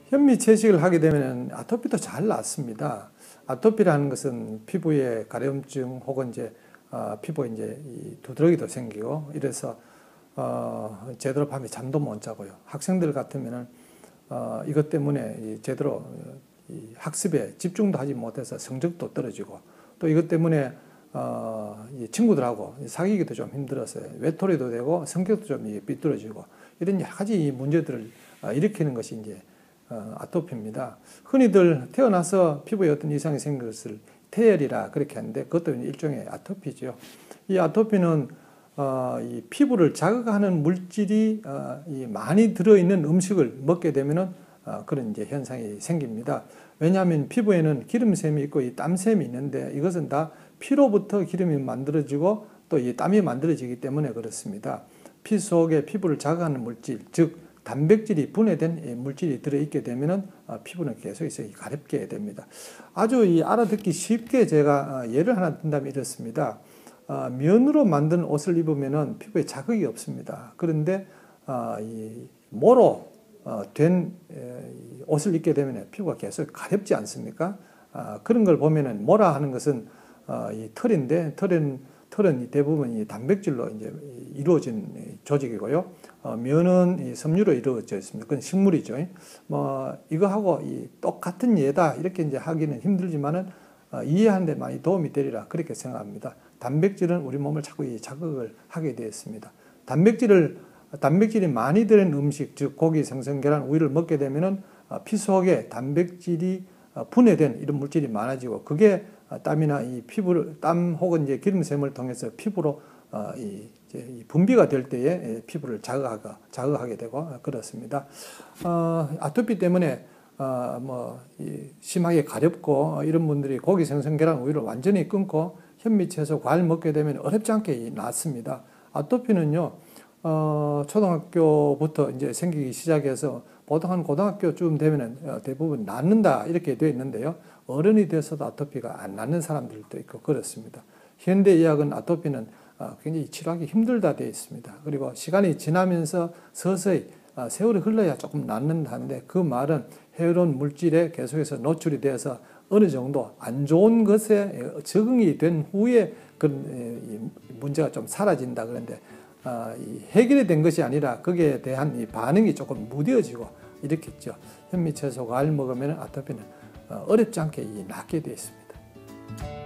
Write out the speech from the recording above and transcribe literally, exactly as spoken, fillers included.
현미 채식을 하게 되면 아토피도 잘 낫습니다. 아토피라는 것은 피부에 가려움증 혹은 이제 어, 피부에 이제 이 두드러기도 생기고 이래서 어, 제대로 밤에 잠도 못 자고요. 학생들 같으면은 어, 이것 때문에 이 제대로 이 학습에 집중도 하지 못해서 성적도 떨어지고 또 이것 때문에 어, 이 친구들하고 사귀기도 좀 힘들었어요. 외톨이도 되고 성격도 좀 삐뚤어지고 이런 여러 가지 문제들을 어, 일으키는 것이 이제 어, 아토피입니다. 흔히들 태어나서 피부에 어떤 이상이 생긴 것을 태열이라 그렇게 하는데 그것도 일종의 아토피죠. 이 아토피는 어, 이 피부를 자극하는 물질이 어, 이 많이 들어있는 음식을 먹게 되면은 어, 그런 이제 현상이 생깁니다. 왜냐하면 피부에는 기름샘이 있고 이 땀샘이 있는데 이것은 다 피로부터 기름이 만들어지고 또 이 땀이 만들어지기 때문에 그렇습니다. 피 속에 피부를 자극하는 물질, 즉 단백질이 분해된 물질이 들어있게 되면은 피부는 계속해서 가렵게 됩니다. 아주 이 알아듣기 쉽게 제가 예를 하나 든다면 이렇습니다. 면으로 만든 옷을 입으면은 피부에 자극이 없습니다. 그런데 이 모로 된 옷을 입게 되면 피부가 계속 가렵지 않습니까? 그런 걸 보면은 모라 하는 것은 이 털인데 털은 털은 대부분 이 단백질로 이제 이루어진 조직이고요. 어, 면은 이 섬유로 이루어져 있습니다. 그건 식물이죠. 뭐 이거하고 이 똑같은 예다 이렇게 이제 하기는 힘들지만은 어, 이해하는 데 많이 도움이 되리라 그렇게 생각합니다. 단백질은 우리 몸을 자꾸 이 자극을 하게 되었습니다. 단백질을 단백질이 많이 들은 음식, 즉 고기, 생선, 계란, 우유를 먹게 되면은 어, 피 속에 단백질이 어, 분해된 이런 물질이 많아지고 그게 땀이나 이 피부를 땀 혹은 이제 기름샘을 통해서 피부로 어, 이, 이제 이 분비가 될 때에 피부를 자극하가 자극하게 되고 그렇습니다. 어, 아토피 때문에 어, 뭐 이, 심하게 가렵고 이런 분들이 고기, 생선, 계란, 우유를 완전히 끊고 현미, 채소, 과일 먹게 되면 어렵지 않게 낫습니다. 아토피는요 어, 초등학교부터 이제 생기기 시작해서 보통 한 고등학교쯤 되면 대부분 낫는다 이렇게 되어 있는데요. 어른이 돼서도 아토피가 안 낫는 사람들도 있고 그렇습니다. 현대의학은 아토피는 굉장히 치료하기 힘들다 되어 있습니다. 그리고 시간이 지나면서 서서히 세월이 흘러야 조금 낫는다는데 그 말은 해로운 물질에 계속해서 노출이 되어서 어느 정도 안 좋은 것에 적응이 된 후에 그런 문제가 좀 사라진다 그런데 해결이 된 것이 아니라 거기에 대한 이 반응이 조금 무뎌지고 이렇겠죠. 현미, 채소, 과일 먹으면 아토피는 어렵지 않게 낫게 되어 있습니다.